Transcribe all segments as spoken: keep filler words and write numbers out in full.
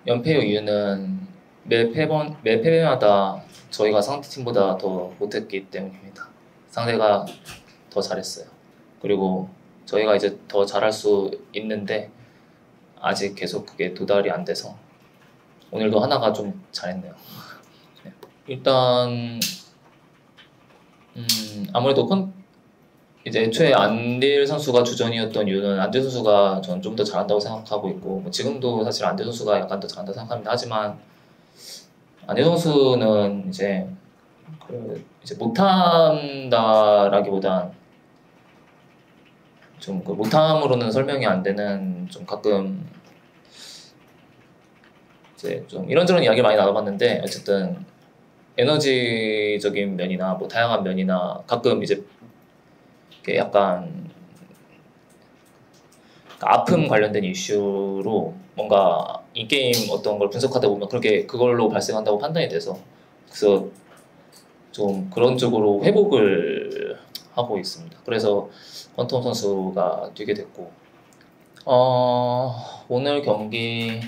연패의 이유는 매 패번 매 패배마다 저희가 상대팀보다 더 못했기 때문입니다. 상대가 더 잘했어요. 그리고 저희가 이제 더 잘할 수 있는데 아직 계속 그게 도달이 안 돼서 오늘도 하나가 좀 잘했네요. 네. 일단 음, 아무래도 컨 이제 애초에 안딜 선수가 주전이었던 이유는 안딜 선수가 저는 좀 더 잘한다고 생각하고 있고 뭐 지금도 사실 안딜 선수가 약간 더 잘한다고 생각합니다. 하지만 안딜 선수는 이제 그 이제 못한다라기보단 좀 그 못함으로는 설명이 안 되는 좀 가끔 이제 좀 이런저런 이야기를 많이 나눠봤는데 어쨌든 에너지적인 면이나 뭐 다양한 면이나 가끔 이제 약간 아픔 관련된 이슈로 뭔가 이 게임 어떤 걸 분석하다 보면 그렇게 그걸로 발생한다고 판단이 돼서 그래서 좀 그런 쪽으로 회복을 하고 있습니다. 그래서 퀀텀 선수가 뛰게 됐고 어, 오늘 경기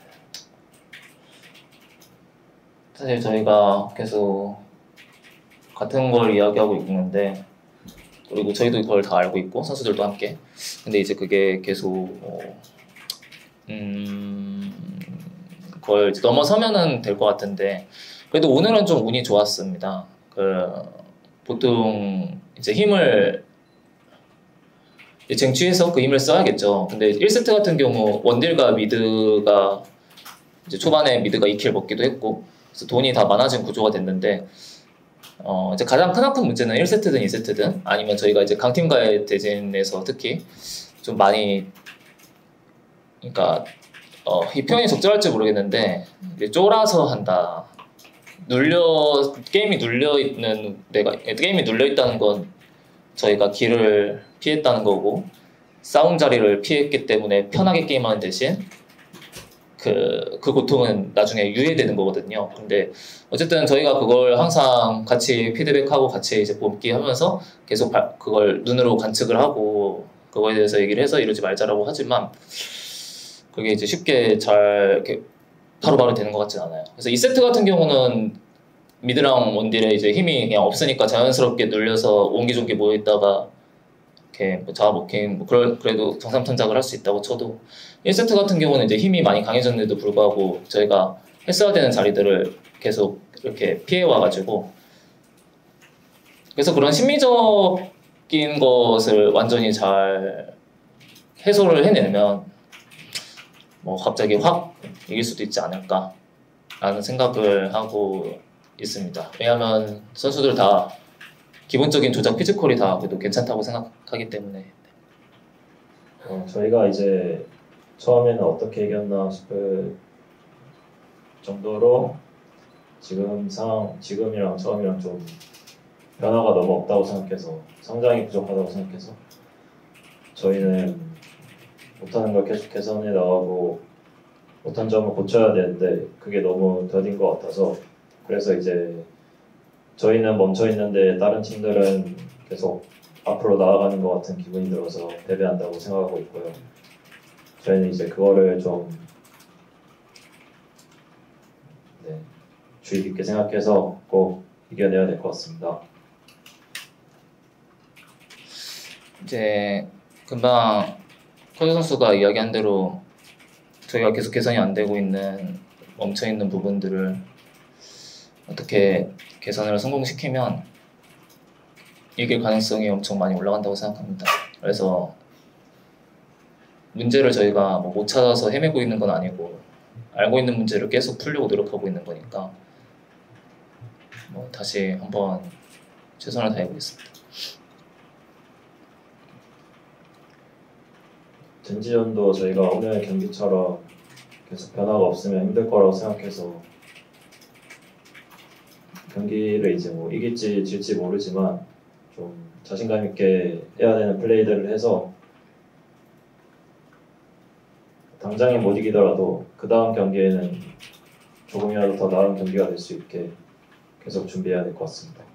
사실 저희가 계속 같은 걸 이야기하고 있는데 그리고 저희도 그걸 다 알고 있고 선수들도 함께 근데 이제 그게 계속 어, 음, 그걸 이제 넘어서면은 될 것 같은데 그래도 오늘은 좀 운이 좋았습니다. 그 보통 이제 힘을 이제 쟁취해서 그 힘을 써야겠죠. 근데 일 세트 같은 경우 원딜과 미드가 이제 초반에 미드가 이 킬 먹기도 했고 그래서 돈이 다 많아진 구조가 됐는데 어 이제 가장 크나큰 문제는 일 세트든 이 세트든 아니면 저희가 이제 강팀과의 대진에서 특히 좀 많이 그러니까 어, 이 표현이 적절할지 모르겠는데 쫄아서 한다. 눌려 게임이 눌려 있는 내가 게임이 눌려 있다는 건 저희가 길을 피했다는 거고 싸움 자리를 피했기 때문에 편하게 게임하는 대신 그, 그 고통은 나중에 유예되는 거거든요. 근데 어쨌든 저희가 그걸 항상 같이 피드백하고 같이 이제 뽑기 하면서 계속 바, 그걸 눈으로 관측을 하고 그거에 대해서 얘기를 해서 이러지 말자라고 하지만 그게 이제 쉽게 잘 이렇게 바로바로 되는 것 같진 않아요. 그래서 이 세트 같은 경우는 미드랑 원딜에 이제 힘이 그냥 없으니까 자연스럽게 눌려서 옹기종기 모여있다가 이렇게 뭐 잡아먹힌 뭐 그럴, 그래도 정상탄작을 할 수 있다고 쳐도 일 세트 같은 경우는 이제 힘이 많이 강해졌는데도 불구하고 저희가 했어야 되는 자리들을 계속 이렇게 피해와가지고 그래서 그런 심리적인 것을 완전히 잘 해소를 해내면 뭐 갑자기 확 이길 수도 있지 않을까 라는 생각을 하고 있습니다. 왜냐하면 선수들 다 기본적인 조작 피지컬이 다 그래도 괜찮다고 생각하기 때문에 어, 저희가 이제 처음에는 어떻게 이겼나 싶을 정도로 지금 상황, 지금이랑 처음이랑 좀 변화가 너무 없다고 생각해서 성장이 부족하다고 생각해서 저희는 못하는 걸 계속 개선해 나가고 못한 점을 고쳐야 되는데 그게 너무 더딘 것 같아서 그래서 이제 저희는 멈춰 있는데 다른 팀들은 계속 앞으로 나아가는 것 같은 기분이 들어서 패배한다고 생각하고 있고요. 저희는 이제 그거를 좀 네, 주의 깊게 생각해서 꼭 이겨내야 될 것 같습니다. 이제 금방 커즈 선수가 이야기한 대로 저희가 계속 개선이 안 되고 있는 멈춰있는 부분들을 어떻게 개선을 성공시키면 이길 가능성이 엄청 많이 올라간다고 생각합니다. 그래서 문제를 저희가 뭐 못 찾아서 헤매고 있는 건 아니고 알고 있는 문제를 계속 풀려고 노력하고 있는 거니까 뭐 다시 한번 최선을 다해보겠습니다. 젠지전도 저희가 오늘 경기처럼 계속 변화가 없으면 힘들 거라고 생각해서 경기를 이제 뭐 이길지 질지 모르지만 좀 자신감 있게 해야 되는 플레이들을 해서 당장에 못 이기더라도 그 다음 경기에는 조금이라도 더 나은 경기가 될 수 있게 계속 준비해야 될 것 같습니다.